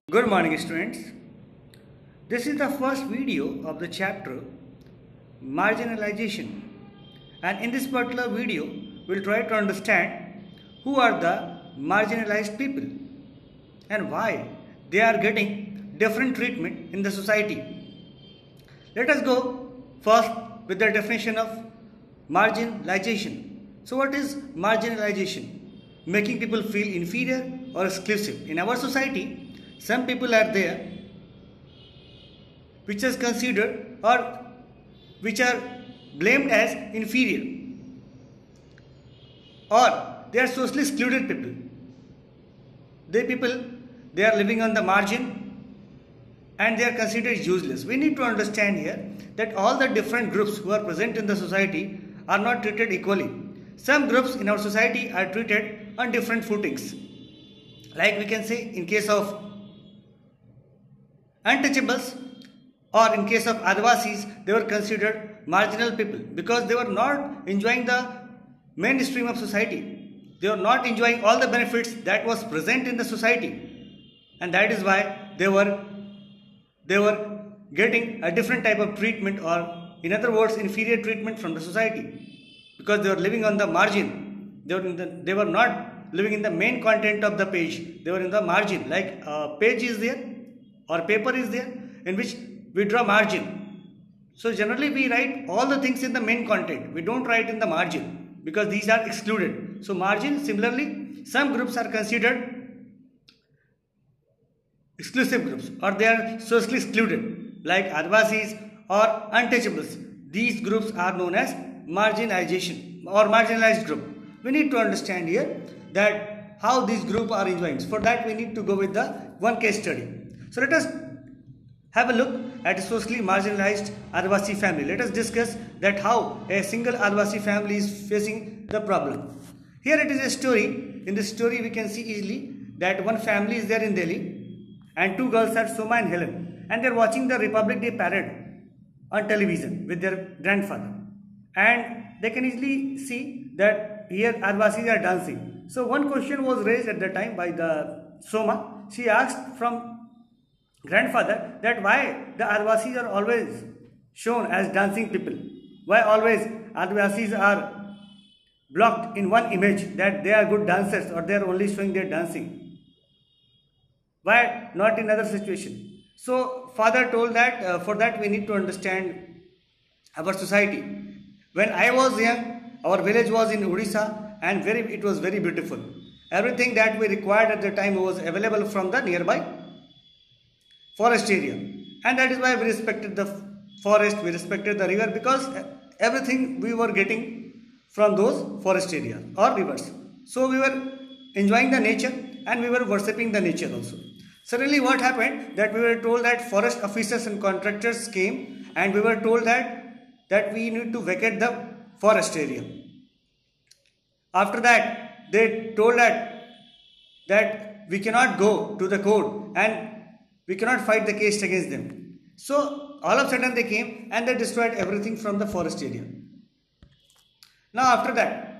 Good morning, students. This is the first video of the chapter Marginalization, and in this particular video we'll try to understand who are the marginalized people and why they are getting different treatment in the society. Let us go first with the definition of marginalization. So what is marginalization? Making people feel inferior or exclusive. In our society, some people are there which is considered or which are blamed as inferior, or they are socially excluded people. They are living on the margin and they are considered useless. We need to understand here that all the different groups who are present in the society are not treated equally. Some groups in our society are treated on different footings. Like we can say in case of untouchables, or in case of Adivasis, they were considered marginal people because they were not enjoying the mainstream of society. They were not enjoying all the benefits that was present in the society, and that is why they were getting a different type of treatment, or in other words, inferior treatment from the society, because they were living on the margin. They were not living in the main content of the page. They were in the margin. Like a page is there or paper is there in which we draw margin. So generally we write all the things in the main content. We don't write in the margin because these are excluded. So margin, similarly, some groups are considered exclusive groups, or they are socially excluded, like Adivasis or untouchables. These groups are known as marginalization or marginalized group. We need to understand here that how these groups are enjoying. For that we need to go with the one case study. So let us have a look at a socially marginalized Adivasi family. Let us discuss that how a single Adivasi family is facing the problem. Here it is a story. In this story we can see easily that one family is there in Delhi and two girls are Soma and Helen, and they are watching the Republic Day parade on television with their grandfather, and they can easily see that here Adivasis are dancing. So one question was raised at the time by the Soma. She asked from grandfather that why the Adivasis are always shown as dancing people, why always Adivasis are blocked in one image that they are good dancers or they are only showing their dancing, why not in other situation. So father told that for that we need to understand our society. When I was young, our village was in Odisha and it was very beautiful. Everything that we required at the time was available from the nearby forest area, and that is why we respected the forest, we respected the river, because everything we were getting from those forest areas or rivers. So we were enjoying the nature and we were worshipping the nature also. Suddenly what happened, that we were told that forest officers and contractors came and we were told that we need to vacate the forest area. After that they told that we cannot go to the court and we cannot fight the case against them. So all of a sudden they came and they destroyed everything from the forest area. Now after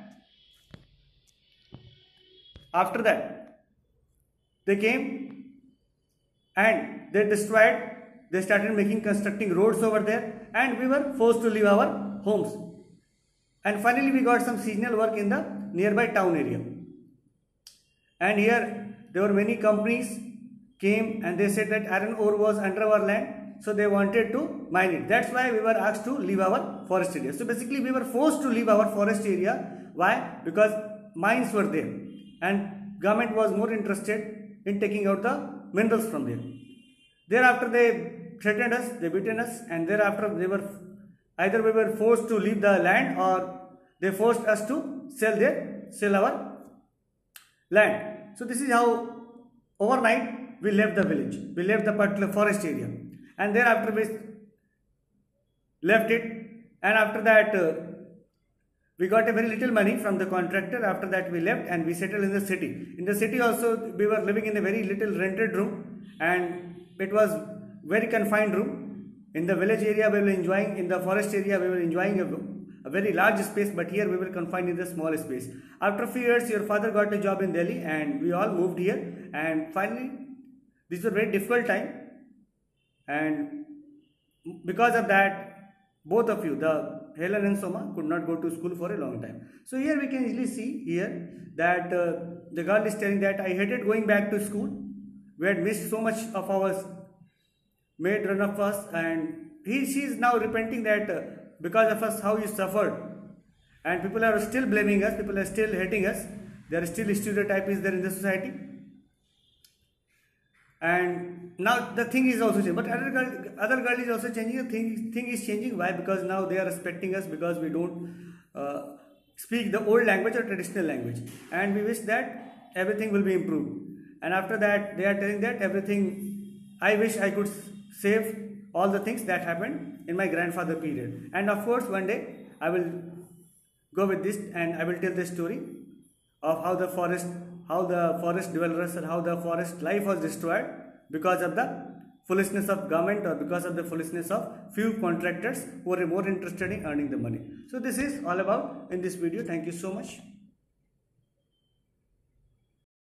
that they came and they started constructing roads over there, and we were forced to leave our homes. And finally we got some seasonal work in the nearby town area. And here there were many companies came and they said that iron ore was under our land, so they wanted to mine it. That's why we were asked to leave our forest area. So basically we were forced to leave our forest area. Why? Because mines were there and government was more interested in taking out the minerals from there. Thereafter they threatened us, they beaten us, and thereafter either we were forced to leave the land or they forced us to sell our land. So this is how overnight we left the village, we left the particular forest area, and thereafter we left it, and after that we got a very little money from the contractor. After that we left and we settled in the city. In the city also we were living in a very little rented room, and it was very confined room. In the village area we were enjoying, in the forest area we were enjoying a very large space, but here we were confined in the small space. After a few years your father got a job in Delhi and we all moved here, and finally This was a very difficult time, and because of that, both of you, the Helen and Soma, could not go to school for a long time. So here we can easily see here that the girl is telling that I hated going back to school. We had missed so much of our made run of us, and she is now repenting that because of us how you suffered, and people are still blaming us, people are still hating us, there is still stereotype is there in the society. And now the thing is also changing, but other girl is also changing. The thing is changing. Why? Because now they are respecting us because we don't speak the old language or traditional language, and we wish that everything will be improved. And after that, they are telling that everything. I wish I could save all the things that happened in my grandfather period. And of course, one day I will go with this and I will tell the story of how the forest dwellers and how the forest life was destroyed because of the foolishness of government or because of the foolishness of few contractors who are more interested in earning the money. So this is all about in this video. Thank you so much.